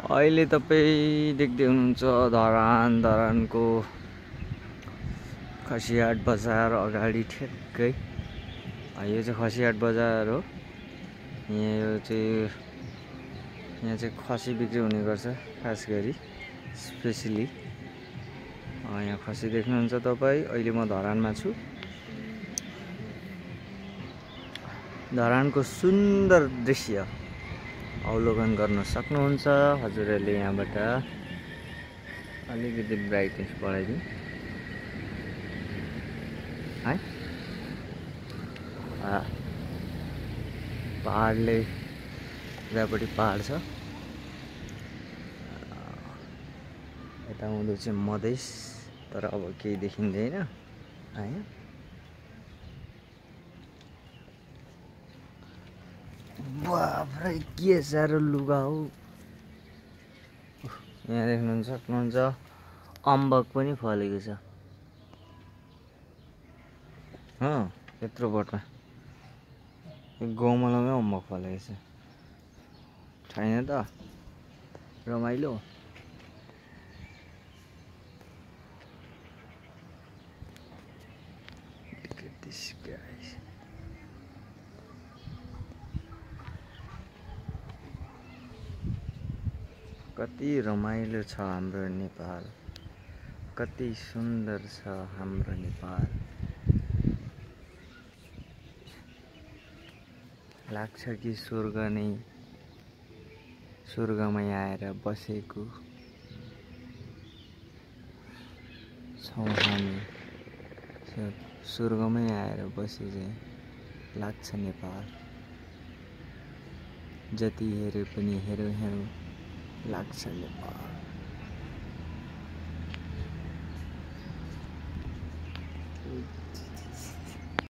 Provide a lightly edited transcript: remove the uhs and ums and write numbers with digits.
अहिले तपाईँ देख्दै हुनुहुन्छ धरानको खसीहाट बजार अगाडि ठ्याक्कै यो चाहिँ खसीहाट बजार हो। यहाँ चाहिँ खसी बिक्री हुने गर्छ, खास गरी स्पेसली यहाँ खसी देख्नुहुन्छ तपाईँ। अहिले म धरानमा छु। धरानको सुन्दर दृश्य अवलोकन गर्न सक्नुहुन्छ हजुरहरूले। यहाँबाट अलिकति ब्राइटनेस बढाइदिउँ है। पहाडले यतापट्टि पहाड छ, यता हुँदो चाहिँ मधेस, तर अब केही देखिँदैन हैन। बाफ्रे के साह्रो लुगा हो। यहाँ देख्नु सक्नुहुन्छ अम्बक पनि फलेको छ। यत्रो बोटमा गमलामै अम्बक फलेको छ। छैन त रमाइलो। Look at this guys. कति रमाइलो छ हाम्रो नेपाल, कति सुन्दर छ हाम्रो नेपाल। लाग्छ कि स्वर्गमै आएर बसेको छौँ हामी। स्वर्गमै आएर बसे चाहिँ लाग्छ नेपाल। जति हेरे पनि हेरौँ लाग्छ नेपाल।